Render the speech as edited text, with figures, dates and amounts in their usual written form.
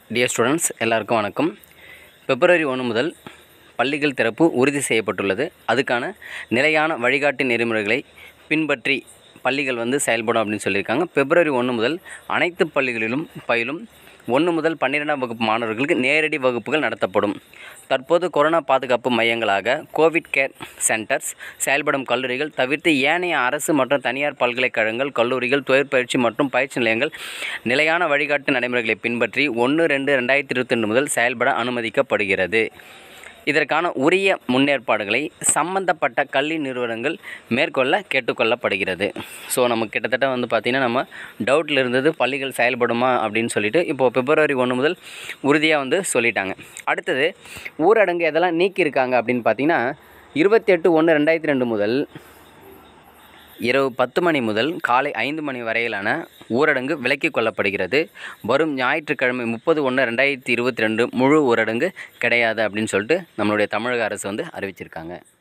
Dear students எல்லாருக்கும் வணக்கம். பிப்ரவரி 1 முதல் பள்ளிகள் திறப்பு உறுதி செய்யப்பட்டுள்ளது. அதுக்கான நிலையான வழிகாட்டு நெறிமுறைகளை பின்பற்றி பள்ளிகள் செயல்படும் அப்படின்னு சொல்லியிருக்காங்க. பிப்ரவரி 1 முதல் அனைத்து பள்ளிகளிலும் பயிலும் 1 முதல் 12ஆம் வகுப்பு மாணவர்களுக்கு நேரடி வகுப்புகள் நடத்தப்படும். தற்போது கொரோனா பாதுகாப்பு மையங்களாக கோவிட் கேர் சென்டர்ஸ் செயல்படும் கல்லூரிகள் தவிர்த்து ஏனைய அரசு மற்றும் தனியார் பல்கலைக்கழகங்கள், கல்லூரிகள், தொழிற்பயிற்சி மற்றும் பயிற்சி நிலையங்கள் நிலையான வழிகாட்டு நடைமுறைகளை பின்பற்றி 1/2/2022 முதல் செயல்பட அனுமதிக்கப்படுகிறது. இதற்கான உரிய முன்னேற்பாடுகளை சம்பந்தப்பட்ட கல்வி நிறுவனங்கள் மேற்கொள்ள கேட்டுக்கொள்ளப்படுகிறது. ஸோ நமக்கு கிட்டத்தட்ட பார்த்திங்கன்னா நம்ம டவுட்டில் இருந்தது பள்ளிகள் செயல்படுமா அப்படின்னு சொல்லிட்டு இப்போது பிப்ரவரி 1 முதல் உறுதியாக சொல்லிட்டாங்க. அடுத்தது ஊரடங்கு எதெல்லாம் நீக்கியிருக்காங்க அப்படின்னு பார்த்திங்கன்னா 28/1/2022 முதல் இரவு 10 மணி முதல் காலை 5 மணி வரையிலான ஊரடங்கு விலக்கிக் கொள்ளப்படுகிறது. வரும் ஞாயிற்றுக்கிழமை 30/1/2022 முழு ஊரடங்கு கிடையாது அப்படின்னு சொல்லிட்டு நம்மளுடைய தமிழக அரசு அறிவிச்சிருக்காங்க.